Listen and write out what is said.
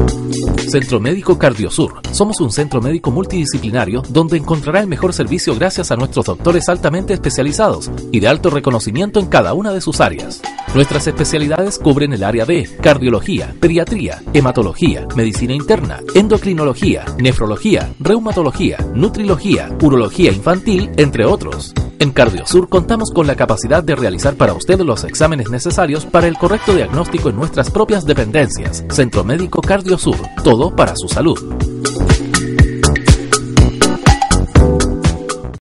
Centro Médico Cardiosur. Somos un centro médico multidisciplinario donde encontrará el mejor servicio gracias a nuestros doctores altamente especializados y de alto reconocimiento en cada una de sus áreas. Nuestras especialidades cubren el área de cardiología, pediatría, hematología, medicina interna, endocrinología, nefrología, reumatología, nutrilogía, urología infantil, entre otros. En Cardiosur contamos con la capacidad de realizar para usted los exámenes necesarios para el correcto diagnóstico en nuestras propias dependencias. Centro Médico Cardiosur, todo para su salud.